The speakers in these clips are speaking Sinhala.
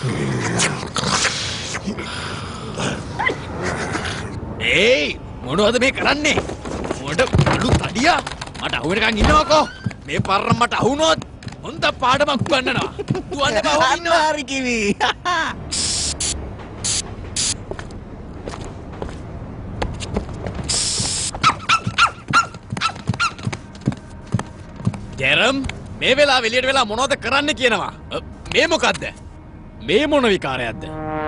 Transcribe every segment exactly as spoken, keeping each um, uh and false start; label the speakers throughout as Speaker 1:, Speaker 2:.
Speaker 1: ඒ මොනවද මේ කරන්නේ? මොඩ අලු තඩියා මට අහුවෙනකන් ඉන්නවකෝ. මේ පරණ මට අහුනොත් හොඳ පාඩමක් උගන්වනවා. දුවන්න බෑ ඔහොම ඉන්නවා. හරි කිවි. ජෙරම් මේ වෙලාව එළියට වෙලා මොනවද කරන්න කියනවා? මේ මොකද්ද? මේ මොන විකාරයක්ද?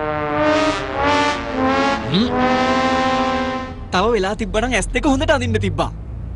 Speaker 2: තව වෙලා තිබ්බනම් ඇස් දෙක හොඳට අඳින්න තිබ්බා.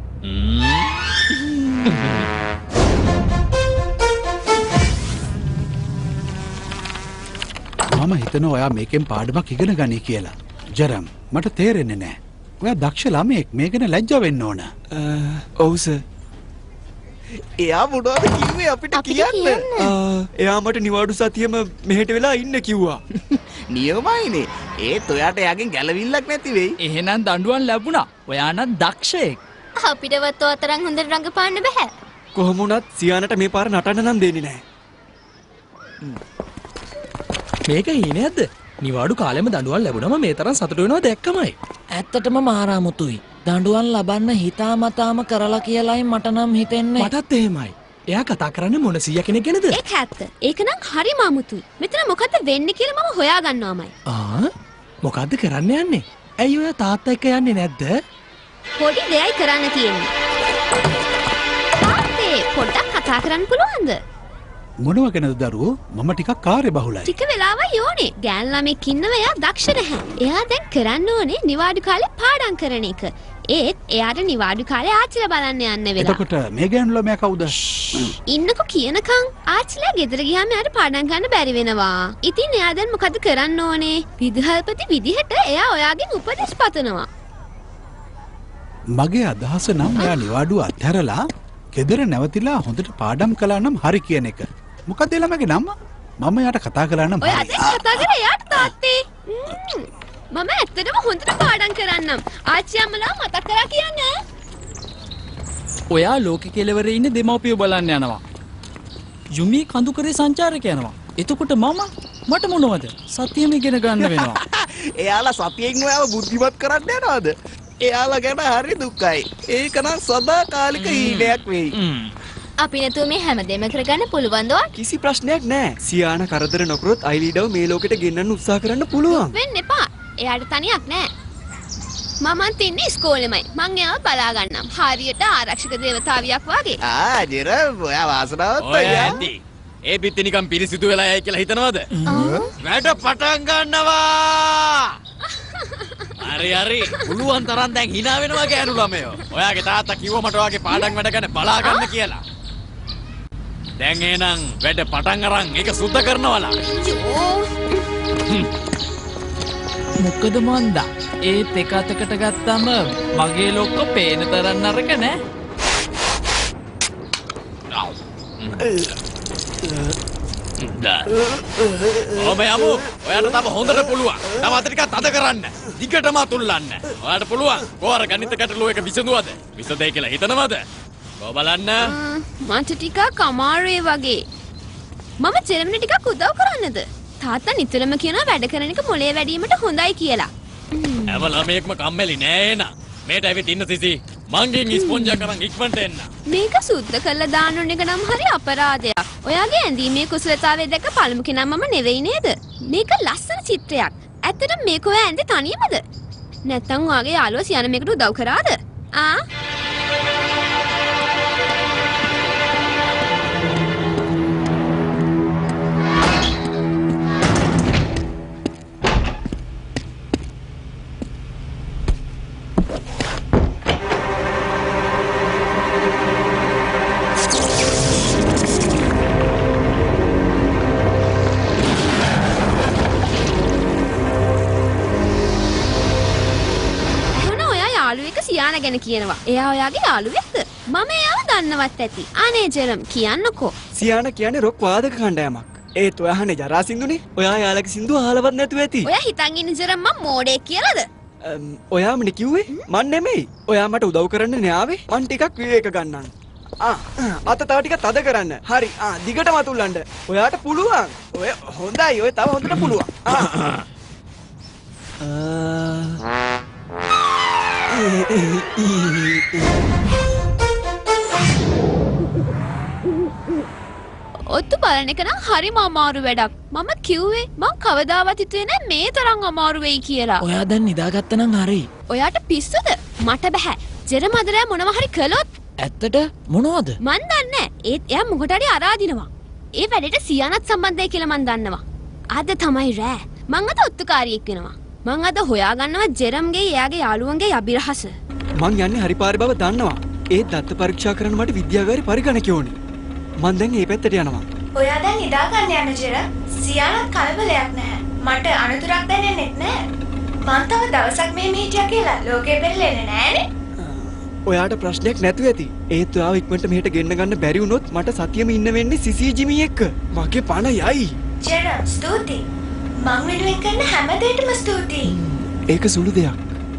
Speaker 3: මම හිතනවා ඔයා මේකෙන් පාඩමක් ඉගෙන ගනී කියලා. ජරම් මට තේරෙන්නේ නැහැ. ඔයා දක්ෂ ළමයෙක් මේ ගැන ලැජ්ජා වෙන්න ඕන.
Speaker 2: ඔව් සර්. එයා මොනවද කිව්වේ අපිට කියන්න? එයා මට නිවාඩු සතියෙම මෙහෙට වෙලා ඉන්න කිව්වා.
Speaker 4: නියමයිනේ. ඒත් ඔයාට එයාගෙන් ගැලවිල්ලක් නැති වෙයි.
Speaker 5: එහෙනම් දඬුවම් ලැබුණා. ඔයා නම් දක්ෂයෙක්.
Speaker 6: අපිටවත් ඔතරම් හොඳට රඟපාන්න බෑ.
Speaker 2: කොහොම වුණත් සියානට මේ පාර නටන්න නම් දෙන්නේ නැහැ.
Speaker 5: මේක හීනයක්ද? නිවාඩු කාලෙම දඬුවම් ලැබුණම මේ තරම් සතුටු වෙනවා දැක්කමයි.
Speaker 7: ඇත්තටම මාරාමුතුයි. දඬුවම් ලබන්න හිතාමතාම කරලා කියලායි මට නම් හිතෙන්නේ.
Speaker 5: මටත් එහෙමයි. එයා කතා කරන්නේ මොන සීයා කෙනෙක් ගැනද?
Speaker 6: ඒක ඇත්ත. ඒක නම් හරිම අමුතුයි. මෙතන මොකද්ද වෙන්නේ කියලා මම හොයාගන්නවාමයි.
Speaker 5: ආ මොකද්ද කරන්න යන්නේ? ඇයි ඔයා තාත්තා එක්ක යන්නේ නැද්ද?
Speaker 6: පොඩි දෙයයි කරන්න තියෙන්නේ. තාත්තේ පොඩ්ඩක් කතා කරන්න පුළුවන්ද?
Speaker 3: මොනව ගැනද දරුවෝ? මම ටිකක් කාර්යබහුලයි.
Speaker 6: ටික වෙලාවක් යෝනේ. ගෑන් ළමෙක් ඉන්නව එයා දක්ෂ නැහැ. එයා දැන් කරන්න ඕනේ නිවාඩු කාලේ පාඩම් කරන එක. ඒත් එයාට නිවාඩු කාලේ ආච්චිලා බලන්න යන්න වෙලා.
Speaker 3: එතකොට මේ ගෑනු ළමයා කවුද?
Speaker 6: ඉන්නකො කියනකම් ආච්චිලා ගෙදර ගියාම එයාට පාඩම් ගන්න බැරි වෙනවා. ඉතින් එයා දැන් මොකද කරන්න ඕනේ? විදුහල්පති විදිහට එයා ඔයාගෙන් උපදෙස් පතනවා.
Speaker 3: මගේ අදහස නම් එයා නිවාඩුව අත්හැරලා ගෙදර නැවතිලා හොඳට පාඩම් කළා නම් හරි කියන එක. මොකද ඒ ළමයාගේ නම? මම එයාට කතා කළා නම්
Speaker 6: ඔය අද කතා කරේ එයාට තාත්තේ. මම ඇත්තටම හොඳට පාඩම් කරන්නම්. ආච්චි අම්මලා මතක් කරලා කියන්නේ.
Speaker 5: ඔයා ලෝකෙ කෙලවරේ ඉන්න දෙමව්පියෝ බලන්න යනවා. යුමි කඳුකරේ සංචාරක යනවා. එතකොට මම මට මොනවද? සතියෙම ඉගෙන ගන්න වෙනවා.
Speaker 4: එයාලා සතියෙන් ඔයාව බුද්ධිමත් කරන්න යනවද? එයාලා ගැන හරි දුක්ඛයි. ඒක නම් සදාකාලික හීනයක් වෙයි.
Speaker 6: අපි නැතුව මේ හැමදේම කරගන්න පුළුවන්ද?
Speaker 2: කිසි ප්‍රශ්නයක් නැහැ. සියාන කරදර නොකරොත් අයිලීඩව මේ ලෝකෙට ගෙන්නන්න උත්සාහ කරන්න පුළුවන්.
Speaker 6: වෙන්න එපා. එයාට තනියක් නෑ. මමත් ඉන්නේ ඉස්කෝලෙමයි. මං එයාව බලා ගන්නම්. හරියට ආරක්ෂක දේවතාවියක් වගේ.
Speaker 4: ආ ජෙරම් ඔයා වාසනාවත්
Speaker 1: ඔය ඇති. ඒ පිටි නිකන් පිරිසිදු වෙලා යයි කියලා හිතනවද? වැඩ පටන් ගන්නවා. හරි හරි. පුළුවන් තරම් දැන් hina වෙනවා ගෑනු ළමයෝ. ඔයාගේ තාත්තා කිව්වා මට ඔයාගේ පාඩම් වැඩ ගන්න බලා ගන්න කියලා. දැන් එහෙනම් වැඩ පටන් අරන් ඒක සුද්ධ කරනවලා.
Speaker 5: මොකද මන්දා? ඒත් එක අතකට ගත්තම මගේ ලොක්ක පේන තරම් නරක නෑ.
Speaker 1: ඔබ යමු. ඔයාට තව හොඳට පුළුවන්. තව අත ටිකක් අද කරන්න. දිගටම අතුල්ලන්න. ඔයාට පුළුවන්. කොහොර ගණිත ගැටලුව එක විසඳුවද? විසඳයි කියලා හිතනවද? කොහොම බලන්න.
Speaker 6: මට ටිකක් අමාරුයි වගේ. මම ජෙරමිට ටිකක් උදව් කරන්නද? තාත්තා නිතරම කියනවා වැඩ කරන එක මොලේ වැඩිවීමට හොඳයි කියලා.
Speaker 1: හැම ළමයෙක්ම කම්මැලි නෑ නා. මේට ඇවිත් ඉන්න සිසි. මංගෙන් ස්පොන්ජා කරන් ඉක්මනට එන්න.
Speaker 6: මේක සුද්ධ කරලා දාන්න ඕන එක නම් හරි අපරාධයක්. ඔයාගේ ඇඳීමේ කුසලතාවය දැක්ක පළමු කෙනා මම නෙවෙයි නේද? මේක ලස්සන චිත්‍රයක්. ඇත්තටම මේක ඔයා ඇඳේ තනියමද? නැත්නම් ඔයාගේ යාළුවා සියන මේකට උදව් කරාද? ආ? ගැන කියනවා. එයා ඔයාගේ යාළුවෙක්ද? මම එයාව දන්නවත් ඇති. අනේ ජෙරම් කියන්නකෝ.
Speaker 2: සියාන කියන්නේ රොක් වාදක කණ්ඩායමක්. ඒත් ඔයා අහන්නේ ජරා සින්දුනේ. ඔයා යාළගේ සින්දු අහලවත් නැතුව ඇති.
Speaker 6: ඔයා හිතන් ඉන්නේ ජෙරම් මම මෝඩෙක් කියලාද?
Speaker 2: ඔයාමනේ කිව්වේ? මන් නෙමෙයි. ඔයා මට උදව් කරන්න නේ ආවේ. මන් ටිකක් විවේක ගන්නම්. ආ අත තව ටිකක් තද කරන්න. හරි. ආ දිගටම අතුල්ලන්න. ඔයාට පුළුවන්. ඔය හොඳයි. ඔය තව හොඳට පුළුවන්. ආ.
Speaker 6: ඔත්තු බලන එක නම් හරිම අමාරු වැඩක්. මම කිව්වේ මං කවදාවත් හිතුවේ නෑ මේ තරම් අමාරු වෙයි කියලා.
Speaker 7: ඔයා දැන් නිදාගත්ත නම් හරි.
Speaker 6: ඔයාට පිස්සුද? මට බෑ. ජෙරමදරයා මොනවා හරි කළොත්
Speaker 7: ඇත්තට මොනවද?
Speaker 6: මන් දන්නේ නෑ. ඒත් එයා මොකට හරි අරාදිනවා. ඒ වැඩේට සියානත් සම්බන්ධයි කියලා මන් දන්නවා. අද තමයි රෑ. මං අද ඔත්තුකාරියෙක් වෙනවා. මං අද හොයාගන්නවා ජෙරම්ගේ එයාගේ යාළුවන්ගේ අභිරහස.
Speaker 2: මං යන්නේ හරි පාරේ බව දන්නවා. ඒ දත්ත පරීක්ෂා කරන්න මට විද්‍යාගාරේ පරිගණකය ඕනේ. මං දැන් මේ පැත්තට යනවා.
Speaker 8: ඔයා දැන් නිදා ගන්න යන ජෙර. සියානත් කලබලයක් නැහැ. මට අනතුරක් දැනෙන්නෙත් නැහැ. මං තව දවසක් මේ හිටියා කියලා ලෝකෙ පෙරලෙන්නේ නැහනේ.
Speaker 2: ඔයාට ප්‍රශ්නයක් නැතුව ඇති. ඒත් ඔයාව ඉක්මනට මෙහෙට ගෙන්න ගන්න බැරි වුණොත් මට සතියෙම ඉන්න වෙන්නේ සිසී ජිමි එක්ක. මගේ පණ යයි.
Speaker 8: ජෙර ස්තුතියි. මං වෙනුවෙන් කරන හැම දෙයකටම ස්තුතියි.
Speaker 2: ඒක සුළු දෙයක්.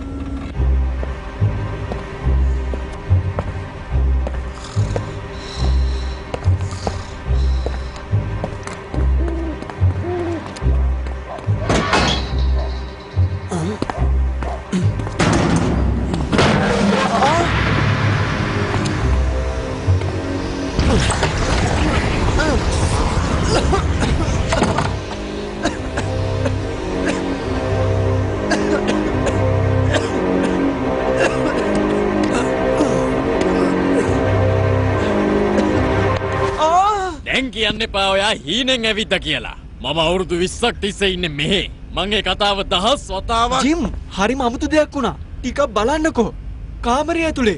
Speaker 1: කියන්න එපා ඔයා හීනෙන් ඇවිද්ද කියලා. මම අවුරුදු විස්සක් තිස්සේ ඉන්නේ මෙහෙ. මං ඒ කතාව දහස් වතාවක්
Speaker 2: ජිම් හරිම අමුතු දෙයක් වුණා. ටිකක් බලන්නකෝ. කාමරය ඇතුලේ.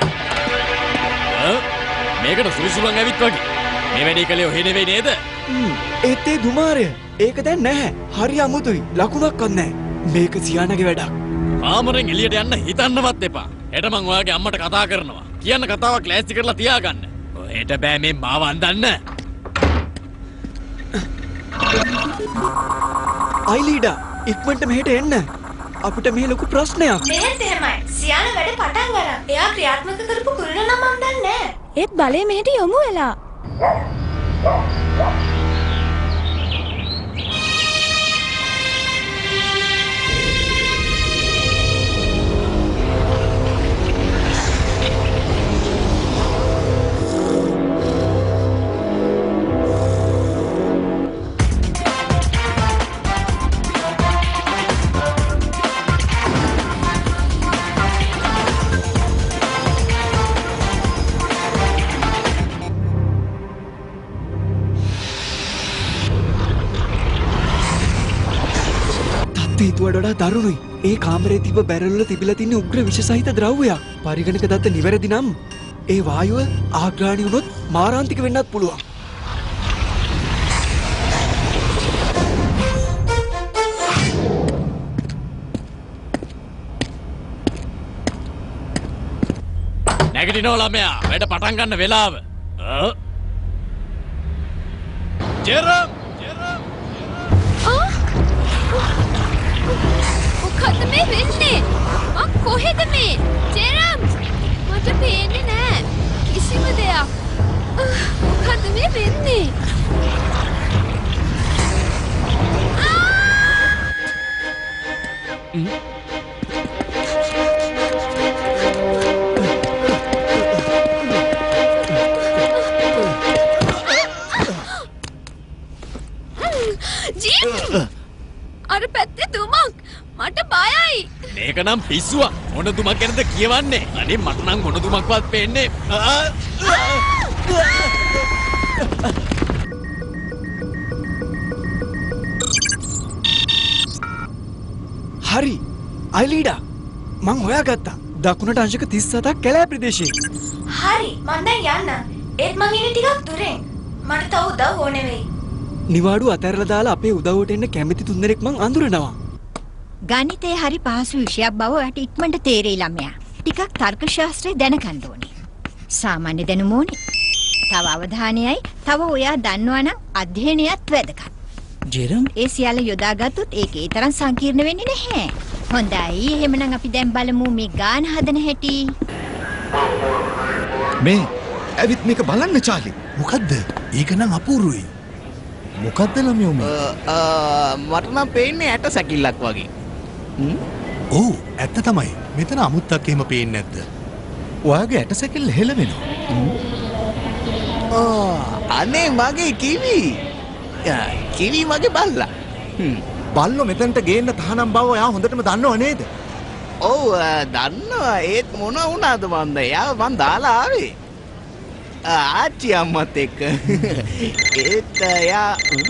Speaker 1: මේකට සුළුසුළුන් ඇවිත් වගේ. මේ වැඩේ කළේ ඔහෙ නෙවෙයි නේද?
Speaker 2: ඒත් ඒ දුමාරය. ඒක දැන් නැහැ. හරි අමුතුයි. ලකුණක්වත් නැහැ. මේක සියානගේ වැඩක්.
Speaker 1: කාමරෙන් එළියට යන්න හිතන්නවත් එපා. හෙට මං ඔයාගේ අම්මට කතා කරනවා. කියන්න කතාවක් ලෑස්ති කරලා තියාගන්න. ඔහෙට බෑ මේ මාව අඳන්න.
Speaker 2: අයිලීඩා ඉක්මනට මෙහෙට එන්න. අපිට මේ ලොකු ප්‍රශ්නයක්.
Speaker 8: මෙහෙත් එහෙමයි. සියාන වැඩ පටන් ගන්න. එයා ක්‍රියාත්මක කරපු කුරුණ නම් මන් දන්නේ නැහැ.
Speaker 6: ඒත් බලේ මෙහෙට යමු වෙලා.
Speaker 2: ඊතුවට වඩා දරුණුයි. ඒ කාමරේ තිබ්බ බැරල් වල තිබිලා තින්නේ උග්‍ර විෂ සහිත ද්‍රව්‍යයක්. පරිගණක දත්ත නිවැරදි නම් ඒ වායුව ආග්‍රාණී වුණොත් මාරාන්තික වෙන්නත් පුළුවන්.
Speaker 1: නැගිටිනෝ ළමයා වැඩ පටන් ගන්න වෙලාව. ජෙරම් ජෙරම්
Speaker 6: මොකද මේ වෙන්නේ? මං කොහෙද මේ? ජෙරම් මට පේන්නේ නෑ කිසිම දෙයක්. මොකද මේ වෙන්නේ? ජිම්! අර පැත්තේ දුමක්! මට බයයි!
Speaker 1: මේක නම් පිස්සුවක්. මොන දුමක් ගැනද කියවන්නේ? අනේ මට නම් මොන දුමක්වත් පේන්නේ.
Speaker 2: හරි. අයිලීඩා මං හොයාගත්තා. දකුණට අංශක තිස් හතක් කැලෑ ප්‍රදේශයේ.
Speaker 8: හරි. මං දැන් යන්න. ඒත් මං ඉන්නේ ටිකක් දුරෙන්. මට තව උදව් ඕනේ වෙයි.
Speaker 2: නිවාඩු අතහැරලා දාලා අපේ උදව්වට එන්න කැමති තුන්දෙනෙක් මං අඳුරනවා.
Speaker 9: ගණිතේ හරි පහසු විෂයක් බව ඔයාට ඉක්මනට තේරෙයි ළමයා. ටිකක් තර්ක ශාස්ත්‍රය දැනගන්න ඕනේ. සාමාන්‍ය දැනුම ඕනේ. තව අවධානයයි තව ඔයා දන්නවා නම් අධ්‍යයනයත් වැදගත්.
Speaker 5: ජෙරම්
Speaker 9: ඒ සියල්ල යොදාගත්තොත් ඒක ඒ තරම් සංකීර්ණ වෙන්නේ නැහැ. හොඳයි. එහෙමනම් අපි දැන් බලමු මේ ගාන හදන හැටි.
Speaker 3: මේ
Speaker 10: ඇවිත් මේක බලන්න චාලි.
Speaker 3: මොකද්ද? ඒක නම් අපූරුයි. මොකද්ද ළමයෝ මේ?
Speaker 4: මට නම් පේන්නේ ඇට සැකිල්ලක් වගේ.
Speaker 3: ඔව් ඇත්ත තමයි. මෙතන අමුත්තක් එහෙම පේන්නේ නැද්ද? ඔයාගේ ඇට සැකිල්ල හෙලවෙනවා.
Speaker 4: අනේ මගේ කිවි. කිවි මගේ බල්ලා.
Speaker 10: බල්ලෝ මෙතනට ගේන්න තහනම් බව ඔයා හොඳටම දන්නව නේද?
Speaker 4: ඔව් දන්නවා. ඒත් මොන වුණාද මන්ද? එයා මන් දාලා ආවේ. ආච්චි අම්මත් එක්ක. ඒත් එයා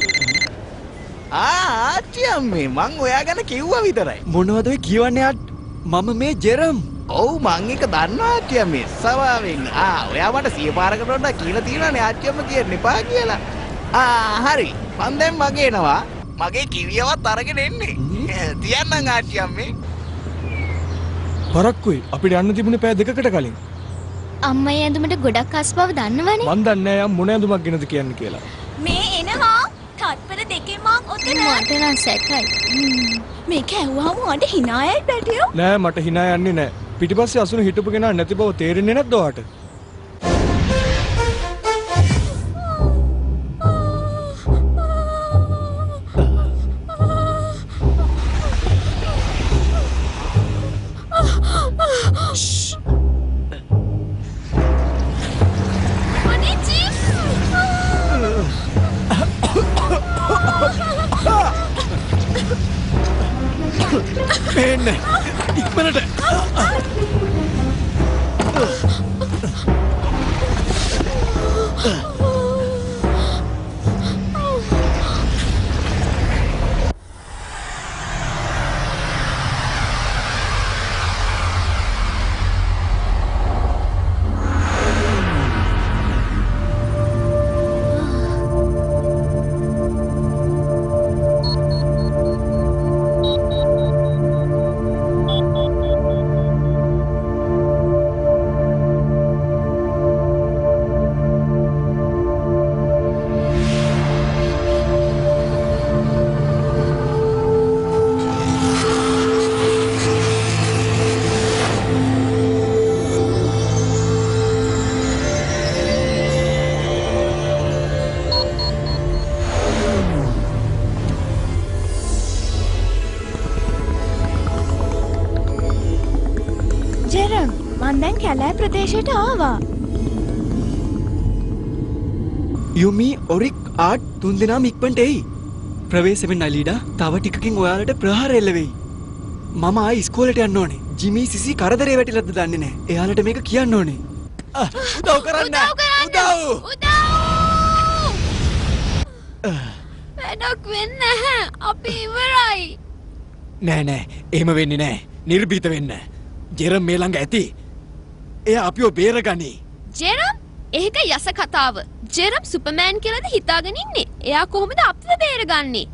Speaker 4: ආ ආච්චි අම්මේ මං ඔයා ගැන කිව්වා විතරයි.
Speaker 2: මොනවද ඔය කියවන්නේ? මම මේ ජෙරම්.
Speaker 4: ඔව් මං එක දන්නවා ආච්චි අම්මේ. සවාවෙන්. ආ ඔයා මට සිය පාරකට වඩා කියලා තියෙනවානේ ආච්චි අම්ම කියන්න එපා කියලා. ආ හරි. මං දැන් මගේ එනවා. මගේ කිවියවත් අරගෙන එන්නේ. තියන්නම් ආච්චි අම්මේ.
Speaker 11: පරක්කුයි අපිට යන්න තිබුණේ පෑ දෙකකට කලින්.
Speaker 6: අම්මයි ඇඳුමට ගොඩක් අස් බව දන්නවනේ.
Speaker 11: මන් දන්නේ යම් මොන ඇඳුමක් ගෙනද කියන්න කියලා.
Speaker 8: මේ එනවා තත්පර දෙකෙන් මං ඔතන
Speaker 6: මට නම් සැකයි.
Speaker 8: මේක ඇහුවාම උන්ට hina යයි බැටියෝ.
Speaker 11: නෑ මට hina යන්නේ නෑ. පිටිපස්සේ අසුන හිටපු කෙනා නැති බව තේරෙන්නේ නැද්ද ඔයාට?
Speaker 2: එන්න ඉක්මනට.
Speaker 8: කැලෑ ප්‍රදේශයට ආවා.
Speaker 2: යුමි ඔරික් ආට් තුන් දෙනාම ඉක්මනට එයි. ප්‍රවේශ වෙන්න අලීඩා. තව ටිකකින් ඔයාලට ප්‍රහාර එල්ල වෙයි. මම ආයි ඉස්කෝලේට යන්න ඕනේ. ජිමි සිසි කරදරේ වැටිලාද දන්නේ නැහැ. එයාලට මේක කියන්න ඕනේ.
Speaker 4: උදව් කරන්න. උදව්.
Speaker 6: උදව්. වැඩක් වෙන්නේ නැහැ. අපි ඉවරයි.
Speaker 1: නෑ නෑ. එහෙම වෙන්නේ නෑ. නිර්භීත වෙන්න. ජෙරම් මේ ළඟ ඇති. එයා අපිව බේරගනි.
Speaker 6: ජෙරම්? ඒක යස කතාව. ජෙරම් සුපර්මෑන් කියලාද හිතාගෙන ඉන්නේ. එයා කොහොමද අපිව බේරගන්නේ?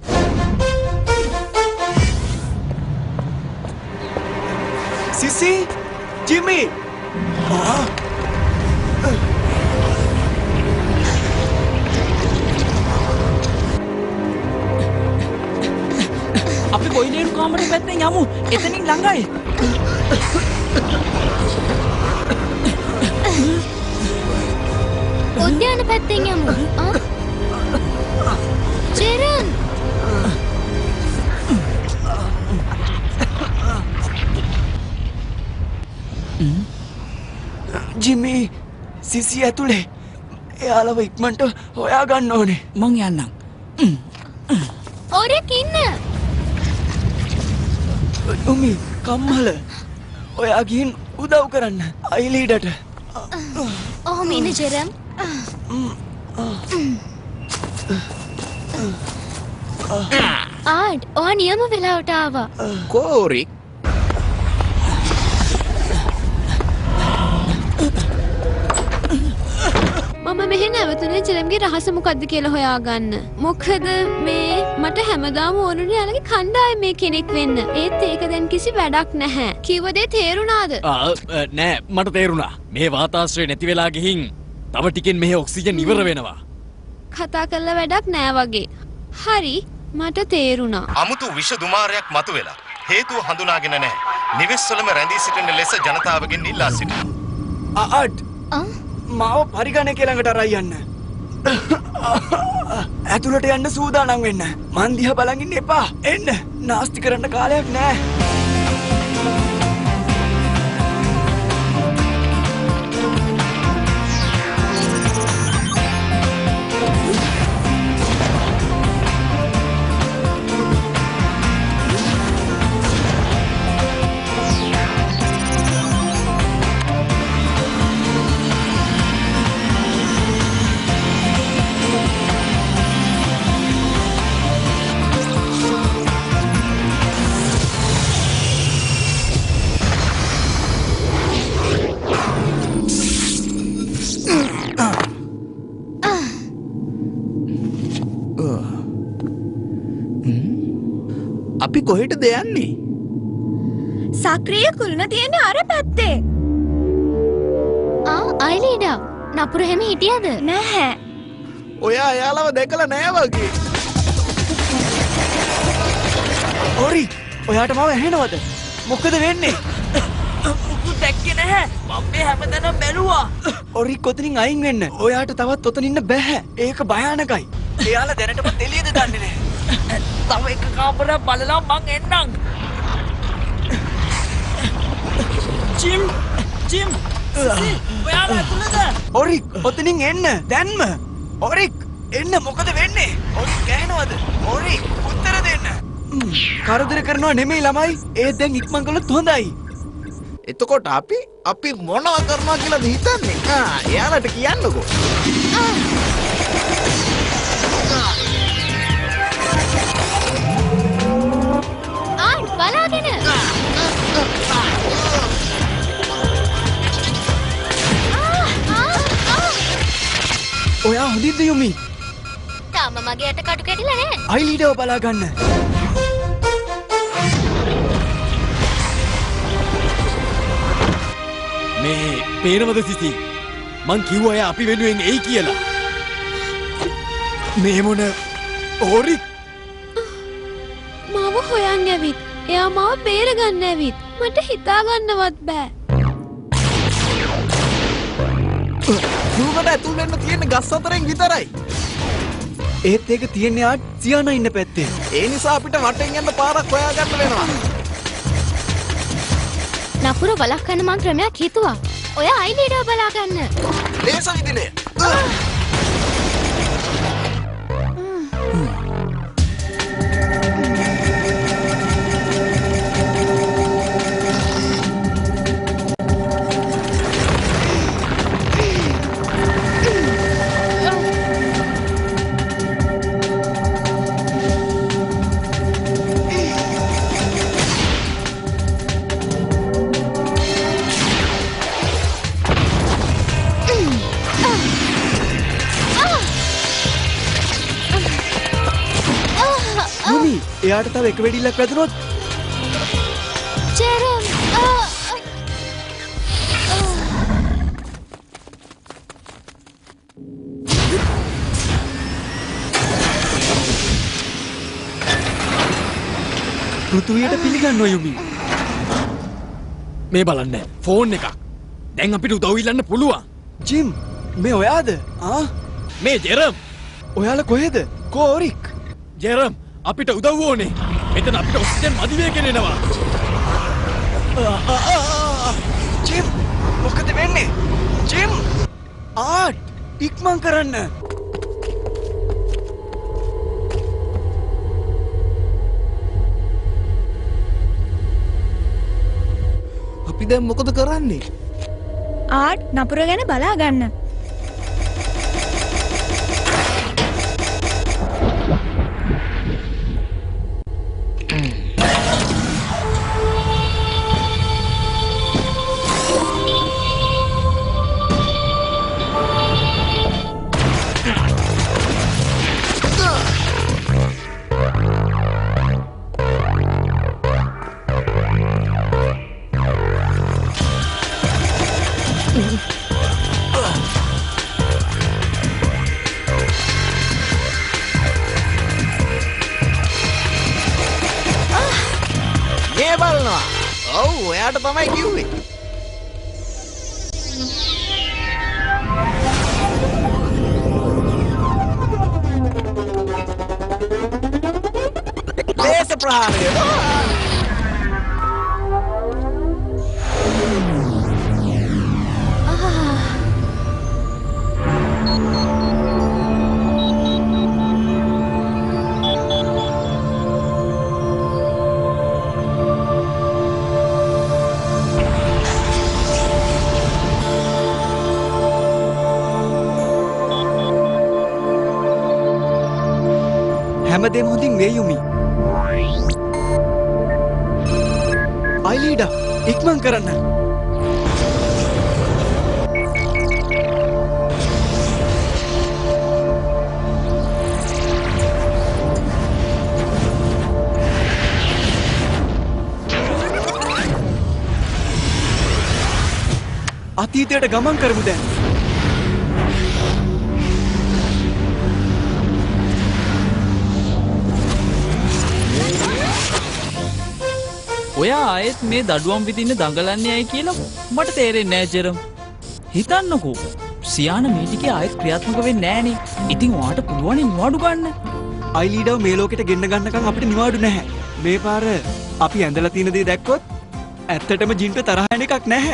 Speaker 2: සිසි! ජිමි! ආ!
Speaker 5: අපි කොයිනේරු කාමරේ පැත්තෙන් යමු. එතනින් ළඟයි.
Speaker 6: උද්‍යාන පැත්තෙන් යමු. ආ? ජෙරම්!
Speaker 2: ජිමි! සිසි ඇතුලේ. එයාලව ඉක්මනට හොයා ගන්න ඕනේ.
Speaker 5: මං යන්නම්.
Speaker 6: ඔරෙක් ඉන්න.
Speaker 2: උමි කම්මල. ඔයා ගිහින් උදව් කරන්න. අයිලීඩට.
Speaker 6: ඔහොම ඉන්න ජෙරම්. ආඩ් ඔයා නියම වෙලාවට ආවා.
Speaker 4: කෝරික්
Speaker 6: මම මෙහෙ නැවතුනේ ජෙරම්ගේ රහස මොකද්ද කියලා හොයාගන්න. මොකද මේ මට හැමදාම ඕනුනේ යාළගේ කණ්ඩායමේ කෙනෙක් වෙන්න. ඒත් ඒක දැන් කිසි වැඩක් නැහැ. කිව්ව දේ තේරුණාද?
Speaker 1: නෑ මට තේරුණා. මේ වාතාශ්‍රය නැති වෙලා ගිහින් තව ටිකෙන් මෙහි ඔක්සිජන් ඉවර වෙනවා.
Speaker 6: කතා කරලා වැඩක් නෑ වගේ. හරි මට තේරුණා.
Speaker 10: අමුතු විෂ දුමාරයක් මතුවෙලා. හේතුව හඳුනාගෙන නැහැ. නිවෙස්වලම රැඳී සිටින ලෙස ජනතාවගෙන් ඉල්ලා සිටිනවා.
Speaker 2: ආඩ් මාව පරිගණකේ ළඟට අරයි යන්න. ඇතුළට යන්න සූදානම් වෙන්න. මන් දිහා බලන් ඉන්න එපා. එන්න. නාස්ති කරන්න කාලයක් නෑ.
Speaker 4: අපි කොහෙටද යන්නේ?
Speaker 8: සක්‍රිය කුළුණ තියෙන අර පැත්තේ.
Speaker 6: ආ අයිලීඩා නපුර හැම හිටියද?
Speaker 8: නැහැ.
Speaker 4: ඔයා එයාලව දැකලා නෑ වගේ.
Speaker 2: හොරි ඔයාට මාව ඇහෙනවද? මොකද වෙන්නේ?
Speaker 7: උකු දැක්කේ නැහැ. මම මේ හැමදැනම බැලුවා.
Speaker 2: හොරි කොතනින් අයින් වෙන්න? ඔයාට තවත් ඔතන ඉන්න බෑ. ඒක භයානකයි. එයාලා දැනටමත් එළියද දන්නේ නැහැ.
Speaker 7: තව එක කාමරයක් බලලා මං එන්නම්. ජිම් ජිම් ඔයාලා ඇතුළද?
Speaker 2: ඔරික් ඔතනින් එන්න දැන්ම. ඔරික් එන්න මොකද වෙන්නේ? ඔරික් ගහනවද? ඔරික් උත්තර දෙන්න. කරදර කරනවා නෙමෙයි ළමයි. ඒ දැන් ඉක්මන් කළොත් හොඳයි.
Speaker 4: එතකොට අපි අපි මොනවා කරනවා කියලාද හිතන්නේ? ආ එයාලට කියන්නකෝ.
Speaker 6: ආඩ් බලාගෙන.
Speaker 2: ඔයා හොඳින්ද යුමි?
Speaker 6: තාම මගේ අත කටු කැඩිලා නැහැ.
Speaker 2: අයිලීඩව බලා ගන්න.
Speaker 1: මේ පේනවද සිසි? මං කිව්වා එයා අපි වෙනුවෙන් එයි කියලා. මේ මොන ඕරික්
Speaker 6: මාව හොයන් ඇවිත්. එයා මාව බේරගන්න ඇවිත්. මට හිතා ගන්නවත් බෑ.
Speaker 4: දුකට ඇතුල් වෙන්න තියෙන ගස් අතරින් විතරයි.
Speaker 2: ඒත් ඒක තියන්නේ ආ සියානා ඉන්න පැත්තේ.
Speaker 4: ඒ නිසා අපිට වටෙන් යන්න පාරක් හොයාගන්න වෙනවා.
Speaker 6: නපුර වළක්වන්න මං ක්‍රමයක් හිතුවා. ඔයා අයිලීඩව බලා ගන්න.
Speaker 4: ලේස විදිනේ.
Speaker 2: එයාට තව එක වෙඩිල්ලක් වැදුනොත්
Speaker 6: ජෙරම්
Speaker 2: පෘථුවියට පිළිගන්නවා යුමි.
Speaker 1: මේ බලන්න ෆෝන් එකක්. දැන් අපිට උදව් ඉල්ලන්න පුළුවන්.
Speaker 2: ජිම් මේ ඔයාද? ආ
Speaker 1: මේ ජෙරම්.
Speaker 2: ඔයාලා කොහෙද? කෝරික්.
Speaker 1: ජෙරම් අපිට උදව් ඕනේ. මෙතන අපිට ඔක්සිජන් මදි වේගෙන එනවා.
Speaker 2: ජිම් මොකද වෙන්නේ? ජිම් ආට් ඉක්මන් කරන්න.
Speaker 4: අපි දැන් මොකද කරන්නේ?
Speaker 8: ආට් නපුර ගැන බලා ගන්න.
Speaker 4: මේ බලනවා. ඔව් ඔයාට තමයි කිව්වේ. දේශ ප්‍රහාරය.
Speaker 2: හැමදේම හොඳින් වේ යුමි. අයිලීඩා ඉක්මන් කරන්න. අතීතයට ගමන් කරමු දැන්.
Speaker 5: ඔයා ආයෙත් මේ දඩුවම් විදින්න දඟලන්නේ ඇයි කියලා මට තේරෙන්නේ නෑ ජෙරම්. හිතන්නකෝ. සියාන මේ ටිකේ ආයෙත් ක්‍රියාත්මක වෙන්නේ නෑනේ. ඉතින් ඔයාට පුළුවන් නිවාඩු ගන්න.
Speaker 2: අයිලීඩව මේ ලෝකෙට ගෙන්න ගන්නකම් අපිට නිවාඩු නැහැ. මේ පාර අපි ඇඳලා තියෙන දේ දැක්කොත් ඇත්තටම ජින්ට තරහ යන එකක් නැහැ.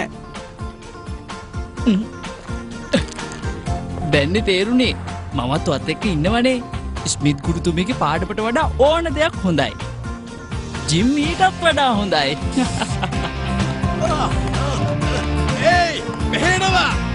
Speaker 5: දැන්නේ තේරුණේ මමත් ඔයත් එක්ක ඉන්නවනේ. ස්මිත් ගුරුතුමියගේ පාඩමට වඩා ඕන දෙයක් හොඳයි. ජිම් ඊටත් වඩා හොඳයි.
Speaker 1: ඒයි මෙහෙනවා